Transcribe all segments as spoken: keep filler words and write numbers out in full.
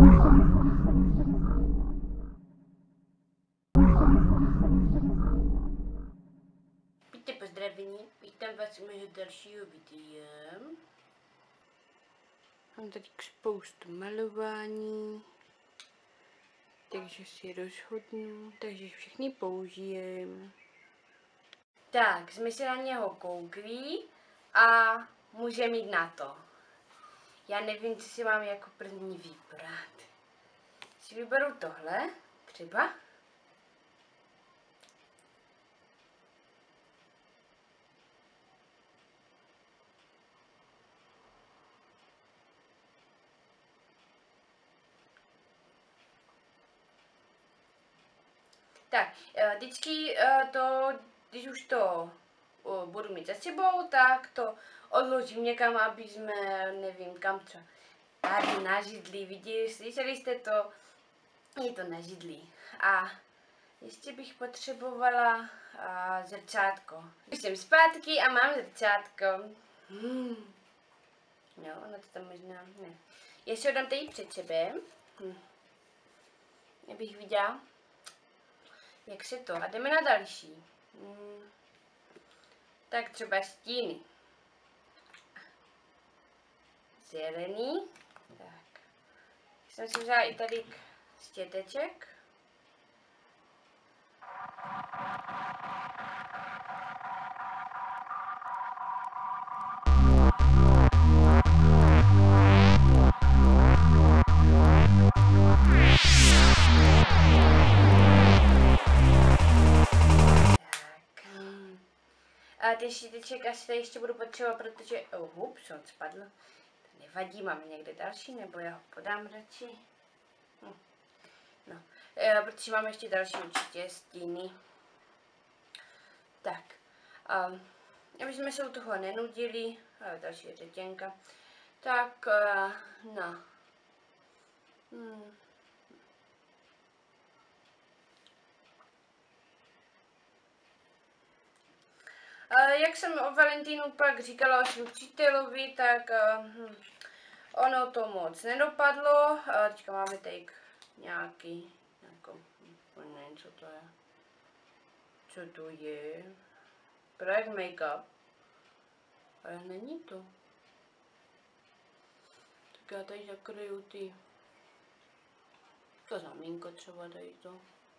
Víte, pozdravení, vítám vás u mého dalšího videa. Mám tady spoustu malování, takže si rozhodnu, takže všechny použijem. Tak, jsme se na něho koukli a můžeme jít na to. Já nevím, co si mám jako první vybrat. Si vyberu tohle, třeba. Tak, vždycky to, když už to budu mít za sebou, tak to odložím někam, aby jsme, nevím kam třeba, tady na židli, viděli, slyšeli jste to, je to na židli. A ještě bych potřebovala a, zrcátko. Jsem zpátky a mám zrcátko. Hmm. No, ono to tam možná, ne. Já si ho dám tady před sebe, hm. abych viděla, jak se to. A jdeme na další. Hmm. Tak třeba stíny. Zelený. Tak. Jsem si vzala i tady stěteček. A ty šíteček asi tady ještě budu potřebovat, protože... Oh, hups, on spadl. To nevadí, mám někde další, nebo já ho podám radši. Hm. No, e, protože mám ještě další určitě stíny. Tak, um, aby jsme se u toho nenudili, ale další řetěnka. Tak, uh, no. Hmm. Jak jsem o Valentínu pak říkala o svým přítelovi, tak uh, ono to moc nedopadlo. Uh, teďka máme tady nějaký, nějakou, nevím, co to je. Co to je? Projekt make-up. Ale není to. Tak já tady zakryju ty, to znamínko třeba tady to.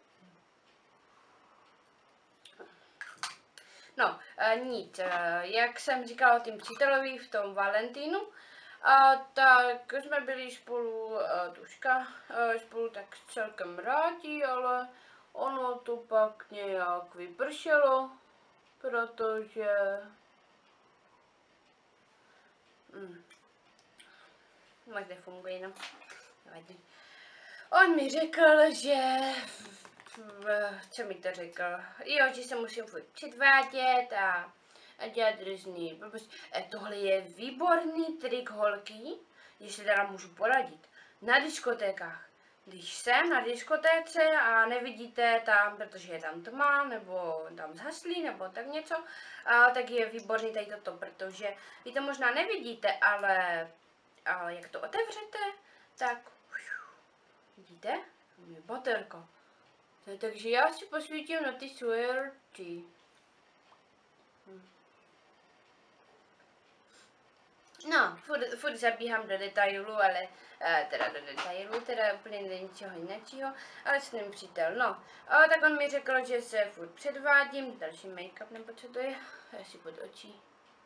No, e, nic, e, jak jsem říkala tím přítelovi v tom Valentínu, a tak jsme byli spolu, e, tuška, e, spolu tak celkem rádi, ale ono to pak nějak vypršelo, protože... Hmm. Moc nefunguje, no. On mi řekl, že... Co mi to řekl? Jo, že se musím furt předvádět a, a dělat různý blbosti. E, tohle je výborný trik holky, jestli teda můžu poradit. Na diskotékách. Když jsem na diskotéce a nevidíte tam, protože je tam tma, nebo tam zhaslí, nebo tak něco, a, tak je výborný tady toto, protože vy to možná nevidíte, ale, ale jak to otevřete, tak vidíte, tam je baterka. No, takže já si posvítím na ty svoje rty. Hm. No, furt, furt zabíhám do detailu, ale uh, teda do detailu, teda úplně do ničeho jiného, ale s ním přítel, no. A tak on mi řekl, že se furt předvádím, další make-up, nebo co to je, asi pod očí.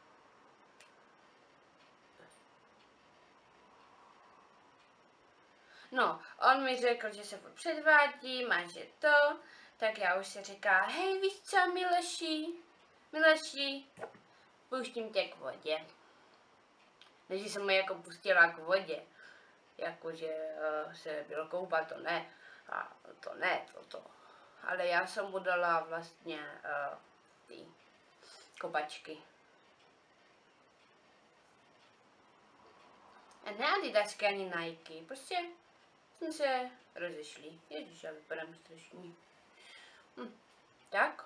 No, on mi řekl, že se furt předvádím a že to, tak já už se říká, hej, víš co, Mileši, Mileši, pouštím tě k vodě. Než jsem mu jako pustila k vodě, jakože uh, se byl koupat, to ne, a to ne, to to. Ale já jsem mu dala vlastně uh, ty kopačky. A ne Adidasky ani Nike, prostě jsme se rozešli. Ježiš, já vypadám strašně. Hm. Tak.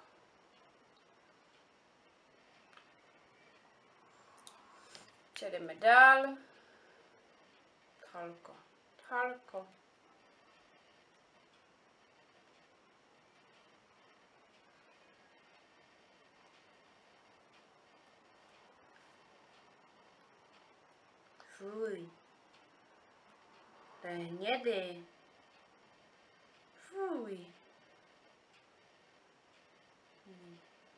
Co jdeme dál? Thalko. Thalko. Fuj. To je hnědý. Fuj. Hmm.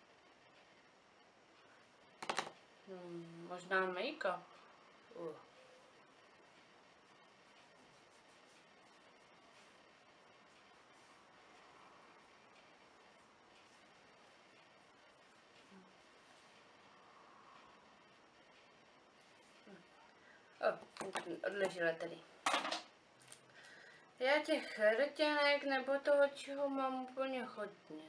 Hmm, možná make-up. Uh. Oh, odležela tady. Já těch rtěnek nebo toho, čeho mám úplně hodně.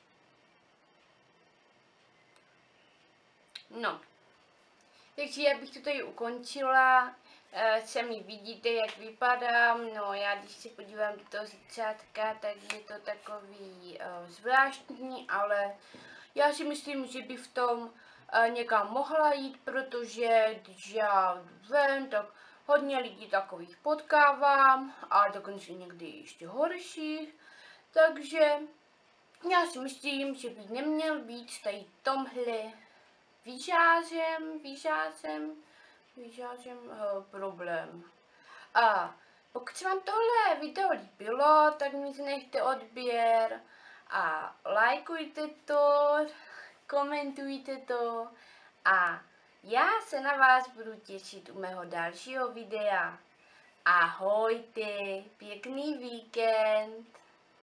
No. Takže já bych to tady ukončila. Sami vidíte, jak vypadám. No, já když se podívám do toho zrcátka, tak je to takový uh, zvláštní, ale já si myslím, že by v tom uh, někam mohla jít, protože když já jdu ven, tak hodně lidí takových potkávám a dokonce někdy ještě horších. Takže já si myslím, že by neměl být tady tomhle výžářem, výžářem, výžářem uh, problém. A pokud se vám tohle video líbilo, tak mi nechte odběr a lajkujte to, komentujte to a já se na vás budu těšit u mého dalšího videa. Ahojte, pěkný víkend.